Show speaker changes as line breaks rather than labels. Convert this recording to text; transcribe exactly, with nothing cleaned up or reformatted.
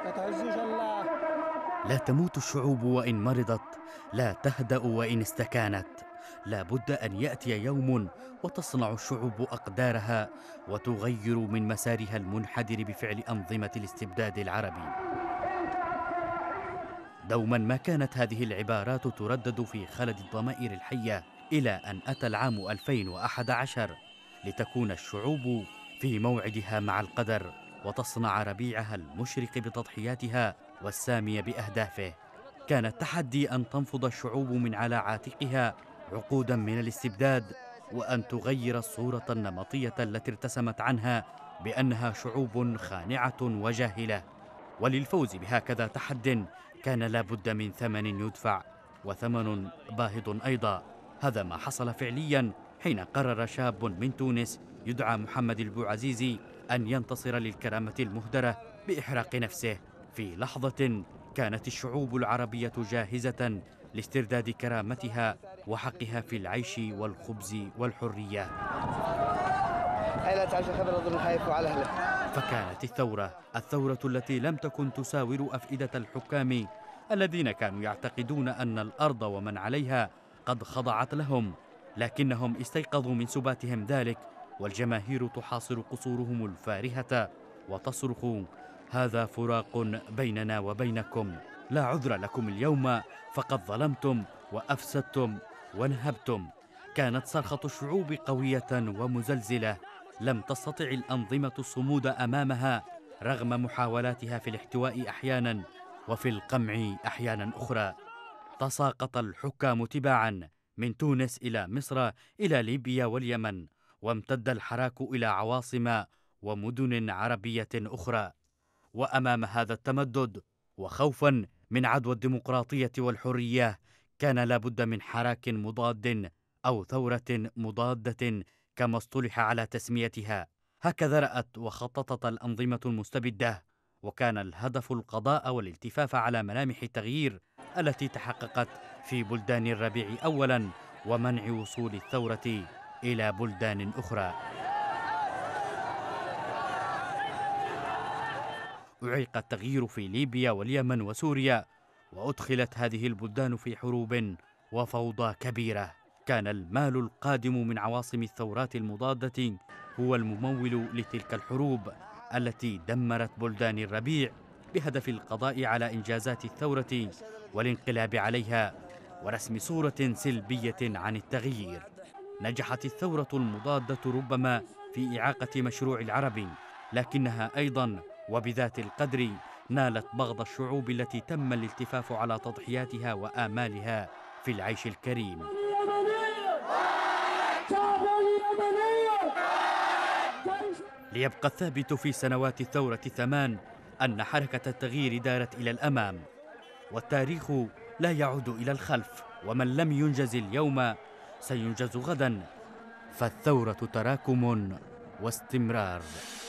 لا تموت الشعوب وإن مرضت، لا تهدأ وإن استكانت. لا بد أن يأتي يوم وتصنع الشعوب أقدارها وتغير من مسارها المنحدر بفعل أنظمة الاستبداد العربي. دوما ما كانت هذه العبارات تردد في خلد الضمائر الحية، إلى أن أتى العام ألفين وأحد عشر لتكون الشعوب في موعدها مع القدر وتصنع ربيعها المشرق بتضحياتها والسامي بأهدافه. كان التحدي أن تنفض الشعوب من على عاتقها عقودا من الاستبداد، وأن تغير الصورة النمطية التي ارتسمت عنها بأنها شعوب خانعة وجاهلة. وللفوز بهكذا تحد كان لابد من ثمن يدفع، وثمن باهظ أيضا. هذا ما حصل فعليا حين قرر شاب من تونس يدعى محمد البوعزيزي أن ينتصر للكرامة المهدرة بإحراق نفسه في لحظة كانت الشعوب العربية جاهزة لاسترداد كرامتها وحقها في العيش والخبز والحرية. فكانت الثورة الثورة التي لم تكن تساور أفئدة الحكام الذين كانوا يعتقدون أن الأرض ومن عليها قد خضعت لهم، لكنهم استيقظوا من سباتهم ذلك والجماهير تحاصر قصورهم الفارهة وتصرخ: هذا فراق بيننا وبينكم، لا عذر لكم اليوم، فقد ظلمتم وأفسدتم ونهبتم. كانت صرخة الشعوب قوية ومزلزلة، لم تستطع الأنظمة الصمود أمامها رغم محاولاتها في الاحتواء أحيانا وفي القمع أحيانا أخرى. تساقط الحكام تباعا من تونس إلى مصر إلى ليبيا واليمن، وامتد الحراك إلى عواصم ومدن عربية أخرى. وأمام هذا التمدد وخوفا من عدوى الديمقراطية والحرية كان لابد من حراك مضاد أو ثورة مضادة كما اصطلح على تسميتها. هكذا رأت وخططت الأنظمة المستبدة، وكان الهدف القضاء والالتفاف على ملامح التغيير التي تحققت في بلدان الربيع أولا، ومنع وصول الثورة إلى بلدان أخرى. أعيق التغيير في ليبيا واليمن وسوريا، وأدخلت هذه البلدان في حروب وفوضى كبيرة. كان المال القادم من عواصم الثورات المضادة هو الممول لتلك الحروب التي دمرت بلدان الربيع بهدف القضاء على إنجازات الثورة والانقلاب عليها ورسم صورة سلبية عن التغيير. نجحت الثورة المضادة ربما في إعاقة مشروع العرب، لكنها أيضا وبذات القدر نالت بغض الشعوب التي تم الالتفاف على تضحياتها وآمالها في العيش الكريم. ليبقى الثابت في سنوات الثورة الثمان أن حركة التغيير دارت إلى الأمام، والتاريخ لا يعود إلى الخلف، ومن لم ينجز اليوم سينجز غدا، فالثورة تراكم واستمرار.